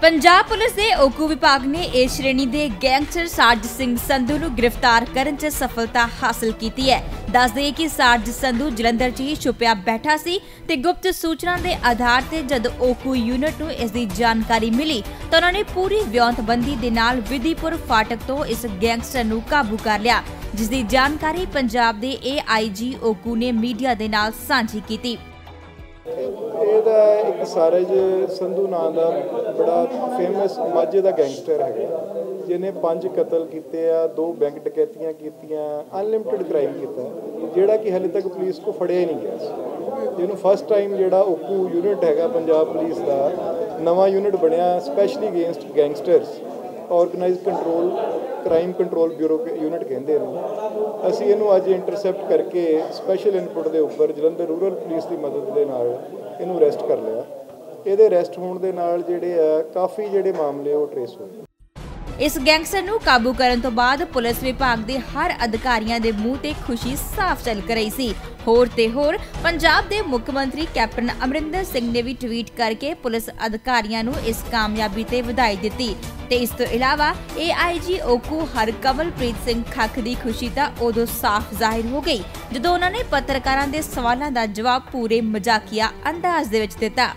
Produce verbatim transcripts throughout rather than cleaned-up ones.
Punjab police के ओकू विभाग ने इस श्रेणी के गैंगस्टर सारज सिंह संधू नूं गिरफ्तार करने च सफलता हासिल की है। दस दे कि सारज संधू जलंधर च ही छुपिया बैठा सी ते गुप्त सूचना के आधार ते जद ओकू यूनिट नूं इसकी जानकारी मिली तो उन्होंने पूरी व्योंतबंदी दे नाल विधिपुर फाटक तो इस गैंगस्टर नूं काबू कर लिया, जिसकी जानकारी पंजाब दे ए आई जी ओकू ने मीडिया दे नाल सांझी की। ਇਹਦਾ ਇੱਕ ਸਾਰਜ ਸੰਧੂ ਨਾਂ ਦਾ ਬੜਾ ਫੇਮਸ ਮਾਝੇ ਦਾ ਗੈਂਗਸਟਰ ਹੈਗਾ, ਜਿਹਨੇ ਪੰਜ ਕਤਲ ਕੀਤੇ ਆ, ਦੋ ਬੈਂਕ ਡਕੈਤੀਆਂ ਕੀਤੀਆਂ, ਅਨਲਿਮਿਟਿਡ ਕ੍ਰਾਈਮ ਕੀਤਾ, ਜਿਹੜਾ ਕਿ ਹਾਲੇ ਤੱਕ ਪੁਲਿਸ ਕੋ ਫੜਿਆ ਹੀ ਨਹੀਂ ਗਿਆ ਸੀ। ਜਿਹਨੂੰ ਫਸਟ ਟਾਈਮ ਜਿਹੜਾ ਓਕੂ ਯੂਨਿਟ ਹੈਗਾ ਪੰਜਾਬ ਪੁਲਿਸ ਦਾ ਨਵਾਂ ਯੂਨਿਟ ਬਣਿਆ specially against gangsters, organised control crime control bureau unit ਕਹਿੰਦੇ ਇਹਨੂੰ। ਅਸੀਂ ਇਹਨੂੰ ਅੱਜ ਇੰਟਰਸੈਪਟ ਕਰਕੇ ਸਪੈਸ਼ਲ ਇਨਪੁਟ ਦੇ ਉੱਪਰ ਜਲੰਧਰ ਰੂਰਲ ਪੁਲਿਸ ਦੀ ਮਦਦ ਦੇ ਨਾਲ ਇਹਨੂੰ ਅਰੈਸਟ ਕਰ ਲਿਆ। ਇਹਦੇ ਅਰੈਸਟ ਹੋਣ ਦੇ ਨਾਲ ਜਿਹੜੇ ਆ ਕਾਫੀ ਜਿਹੜੇ ਮਾਮਲੇ ਉਹ ਟ੍ਰੇਸ ਹੋਏ। इस गैंगस्टर नूं काबू करन तो बाद पुलिस विभाग के हर अधिकारियों के मुंह ते खुशी साफ झलक रही सी। होर ते होर पंजाब के मुख्यमंत्री कैप्टन अमरिंदर सिंह ने भी ट्वीट करके पुलिस अधिकारियों नूं इस कामयाबी ते वधाई दित्ती ते इस तो इलावा ए आई जी ओकू हरकमलप्रीत सिंह खख की खुशी तां उदों साफ जाहिर हो गई जदों उन्होंने पत्रकारां दे सवालां दा जवाब पूरे मजाकिया अंदाज दे विच दित्ता।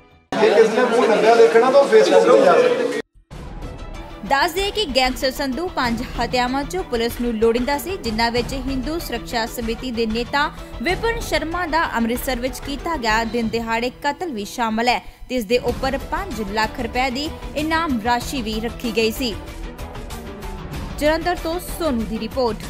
दस दे कि गैंगस्टर संधू पंज हत्यावां चों पुलिस नूं लोड़ींदा सी, जिन्हां विच हिंदू सुरक्षा समिति दे नेता विपिन शर्मा दा अमृतसर विच कीता गया दिन दिहाड़े कतल भी शामिल है ते इस दे उपर पांच लाख रुपए दी इनाम राशि भी रखी गई सी। जलंधर तो सोनू दी रिपोर्ट।